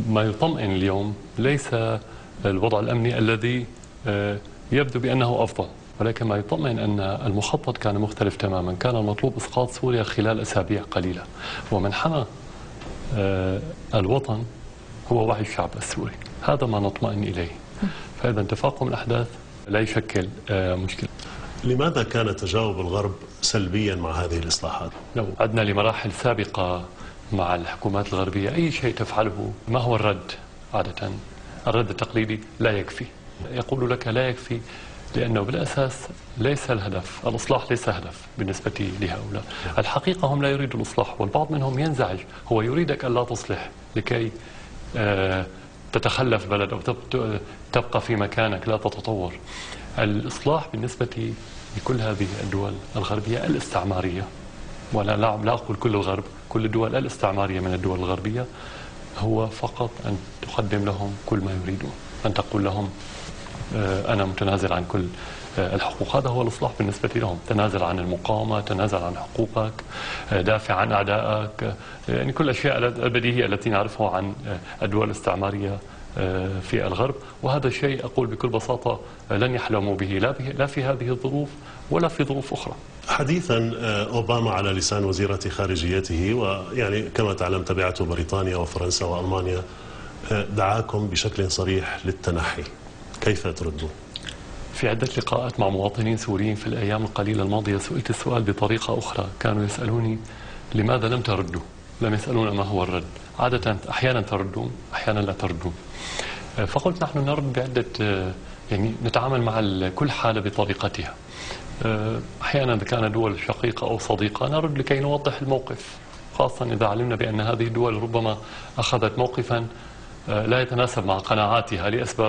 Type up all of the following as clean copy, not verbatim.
ما يطمئن اليوم ليس الوضع الأمني الذي يبدو بأنه أفضل، ولكن ما يطمئن أن المخطط كان مختلف تماما. كان المطلوب إسقاط سوريا خلال أسابيع قليلة، ومن حمى الوطن هو وعي الشعب السوري. هذا ما نطمئن إليه. فإذا تفاقم الأحداث لا يشكل مشكلة. لماذا كان تجاوب الغرب سلبيا مع هذه الإصلاحات؟ لو عدنا لمراحل سابقة مع الحكومات الغربية، أي شيء تفعله ما هو الرد عادة؟ الرد التقليدي لا يكفي. يقول لك لا يكفي لأنه بالأساس ليس الهدف، الإصلاح ليس هدف بالنسبة لهؤلاء. الحقيقة هم لا يريدوا الإصلاح، والبعض منهم ينزعج، هو يريدك أن لا تصلح لكي تتخلف بلد أو تبقى في مكانك لا تتطور. الإصلاح بالنسبة لكل هذه الدول الغربية الاستعمارية، ولا لا أقول كل الغرب، كل الدول الاستعمارية من الدول الغربية، هو فقط أن تقدم لهم كل ما يريدون، أن تقول لهم أنا متنازل عن كل الحقوق. هذا هو الإصلاح بالنسبة لهم. تنازل عن المقاومة، تنازل عن حقوقك، دافع عن أعدائك، يعني كل الأشياء البديهية التي نعرفها عن الدول الاستعمارية في الغرب. وهذا الشيء أقول بكل بساطة لن يحلموا به لا في هذه الظروف ولا في ظروف أخرى. حديثا أوباما على لسان وزيرة خارجيته، ويعني كما تعلم تبعته بريطانيا وفرنسا وألمانيا، دعاكم بشكل صريح للتنحي. كيف تردون؟ في عدة لقاءات مع مواطنين سوريين في الأيام القليلة الماضية سئلت السؤال بطريقة أخرى. كانوا يسألوني لماذا لم تردوا؟ لم يسألون ما هو الرد. عادة أحيانا تردون، أحيانا لا تردون. فقلت نحن نرد بعدة، يعني نتعامل مع كل حالة بطريقتها. أحيانا إذا كانت دول شقيقة أو صديقة نرد لكي نوضح الموقف، خاصة إذا علمنا بأن هذه الدول ربما أخذت موقفا لا يتناسب مع قناعاتها لأسباب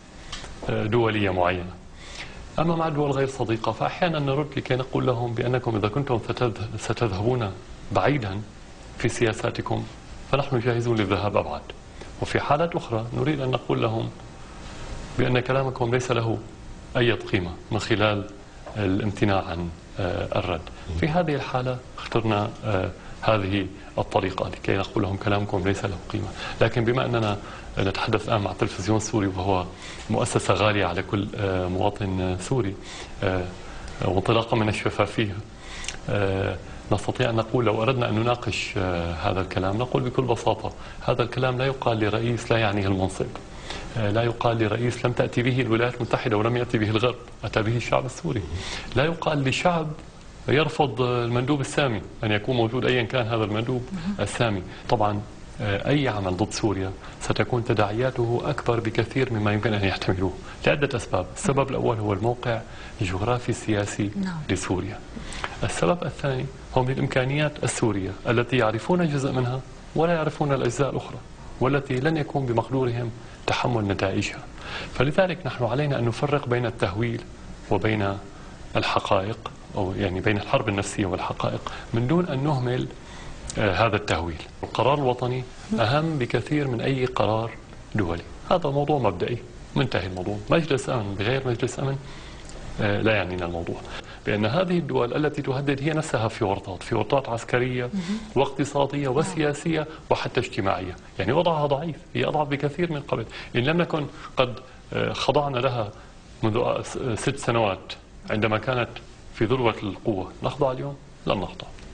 دولية معينة. أما مع دول غير صديقة فأحيانا نرد لكي نقول لهم بأنكم إذا كنتم ستذهبون بعيدا في سياساتكم فنحن جاهزون للذهاب أبعد. وفي حالات أخرى نريد أن نقول لهم بأن كلامكم ليس له أي قيمة من خلال الامتناع عن الرد. في هذه الحالة اخترنا هذه الطريقة لكي نقول لهم كلامكم ليس له قيمة. لكن بما أننا نتحدث الآن مع التلفزيون السوري وهو مؤسسة غالية على كل مواطن سوري، وانطلاقا من الشفافية، نستطيع أن نقول لو أردنا أن نناقش هذا الكلام نقول بكل بساطة هذا الكلام لا يقال لرئيس لا يعنيه المنصب، لا يقال لرئيس لم تأتي به الولايات المتحدة ولم يأتي به الغرب، أتى به الشعب السوري. لا يقال لشعب يرفض المندوب السامي أن يكون موجود أيا كان هذا المندوب السامي. طبعا أي عمل ضد سوريا ستكون تداعياته أكبر بكثير مما يمكن أن يحتملوه لعدة أسباب. السبب الأول هو الموقع الجغرافي السياسي لسوريا. السبب الثاني هم الإمكانيات السورية التي يعرفون جزء منها ولا يعرفون الأجزاء الأخرى، والتي لن يكون بمقدورهم تحمل نتائجها. فلذلك نحن علينا أن نفرق بين التهويل وبين الحقائق، أو يعني بين الحرب النفسية والحقائق، من دون أن نهمل هذا التهويل. القرار الوطني أهم بكثير من أي قرار دولي. هذا موضوع مبدئي منتهي الموضوع. مجلس أمن بغير مجلس أمن لا يعنينا الموضوع، بأن هذه الدول التي تهدد هي نفسها في ورطات عسكرية واقتصادية وسياسية وحتى اجتماعية. يعني وضعها ضعيف، هي أضعف بكثير من قبل. إن لم نكن قد خضعنا لها منذ 6 سنوات عندما كانت في ذروة القوة، نخضع اليوم؟ لن نخضع.